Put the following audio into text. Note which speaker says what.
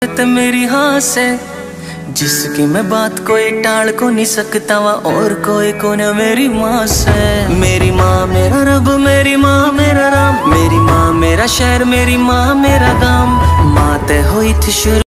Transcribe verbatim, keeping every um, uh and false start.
Speaker 1: ते मेरी हाँ से जिसकी मैं बात कोई टाल को नहीं सकता वा और कोई को न मेरी माँ से। मेरी माँ मेरा रब, मेरी माँ मेरा राम, मेरी माँ मेरा शहर, मेरी माँ मेरा गाम। माँ ते हुई थी शुरू